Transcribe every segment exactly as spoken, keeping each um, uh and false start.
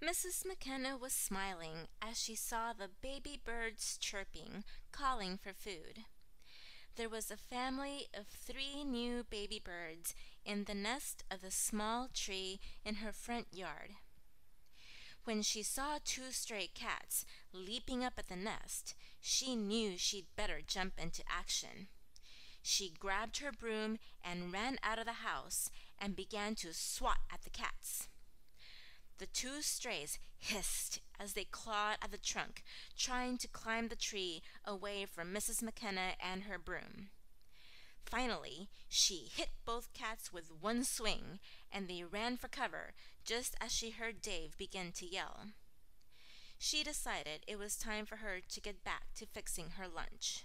Missus McKenna was smiling as she saw the baby birds chirping, calling for food. There was a family of three new baby birds in the nest of the small tree in her front yard. When she saw two stray cats leaping up at the nest, she knew she'd better jump into action. She grabbed her broom and ran out of the house and began to swat at the cats. The two strays hissed as they clawed at the trunk, trying to climb the tree away from Missus McKenna and her broom. Finally, she hit both cats with one swing, and they ran for cover just as she heard Dave begin to yell. She decided it was time for her to get back to fixing her lunch.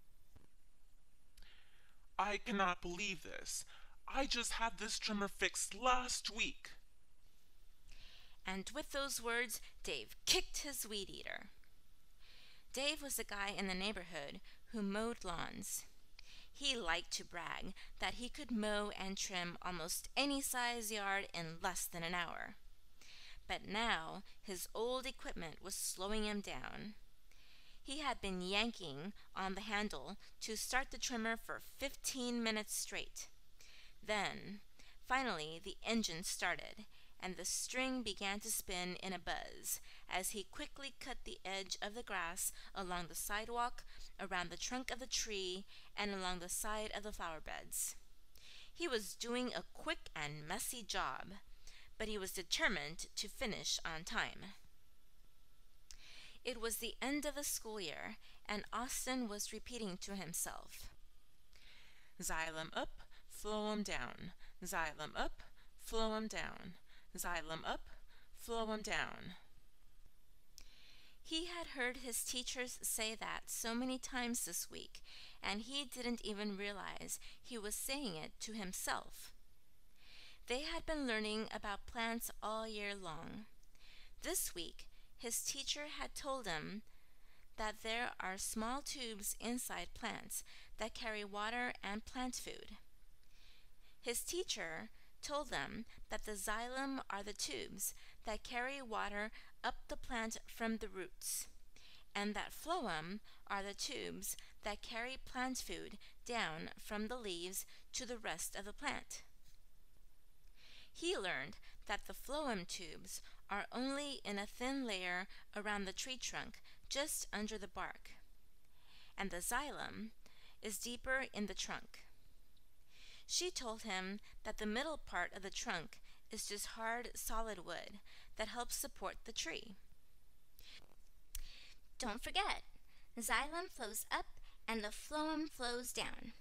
I cannot believe this. I just had this trimmer fixed last week. And with those words, Dave kicked his weed eater. Dave was a guy in the neighborhood who mowed lawns. He liked to brag that he could mow and trim almost any size yard in less than an hour. But now his old equipment was slowing him down. He had been yanking on the handle to start the trimmer for fifteen minutes straight. Then, finally, the engine started, and the string began to spin in a buzz as he quickly cut the edge of the grass along the sidewalk, around the trunk of the tree, and along the side of the flower beds. He was doing a quick and messy job, but he was determined to finish on time. It was the end of the school year, and Austin was repeating to himself, Xylem up, phloem down. Xylem up, phloem down. Xylem up, phloem down. He had heard his teachers say that so many times this week, and he didn't even realize he was saying it to himself. They had been learning about plants all year long. This week, his teacher had told him that there are small tubes inside plants that carry water and plant food. His teacher told them that the xylem are the tubes that carry water up the plant from the roots, and that phloem are the tubes that carry plant food down from the leaves to the rest of the plant. He learned that the phloem tubes are only in a thin layer around the tree trunk just under the bark, and the xylem is deeper in the trunk. She told him that the middle part of the trunk is just hard, solid wood that helps support the tree. Don't forget, the xylem flows up and the phloem flows down.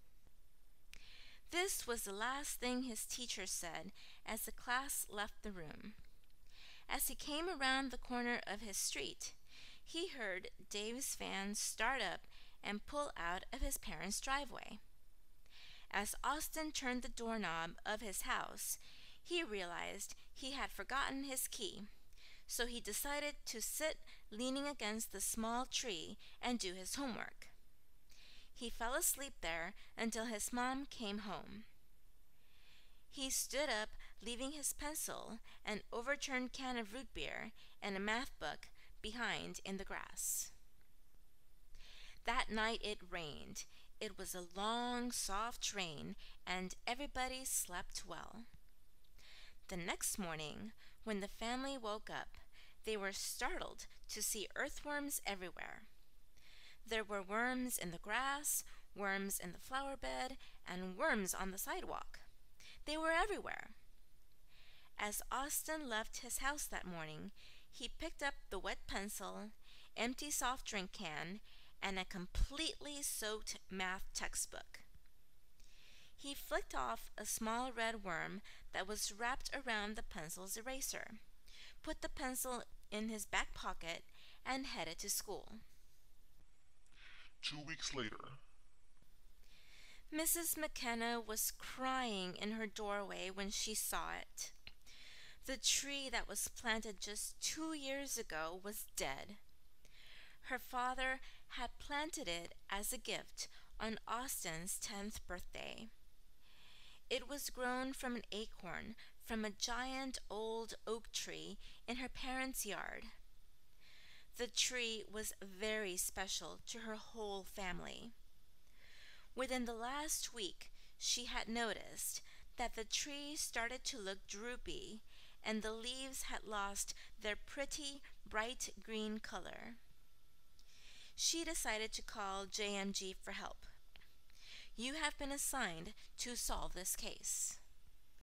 This was the last thing his teacher said as the class left the room. As he came around the corner of his street, he heard Dave's van start up and pull out of his parents' driveway. As Austin turned the doorknob of his house, he realized he had forgotten his key, so he decided to sit leaning against the small tree and do his homework. He fell asleep there until his mom came home. He stood up, leaving his pencil, an overturned can of root beer, and a math book behind in the grass. That night it rained. It was a long, soft rain, and everybody slept well. The next morning, when the family woke up, they were startled to see earthworms everywhere. There were worms in the grass, worms in the flower bed, and worms on the sidewalk. They were everywhere. As Austin left his house that morning, he picked up the wet pencil, empty soft drink can, and a completely soaked math textbook. He flicked off a small red worm that was wrapped around the pencil's eraser, put the pencil in his back pocket, and headed to school. Two weeks later. Missus McKenna was crying in her doorway when she saw it. The tree that was planted just two years ago was dead. Her father had planted it as a gift on Austin's tenth birthday. It was grown from an acorn from a giant old oak tree in her parents' yard. The tree was very special to her whole family. Within the last week, she had noticed that the tree started to look droopy and the leaves had lost their pretty bright green color. She decided to call J M G for help. "You have been assigned to solve this case."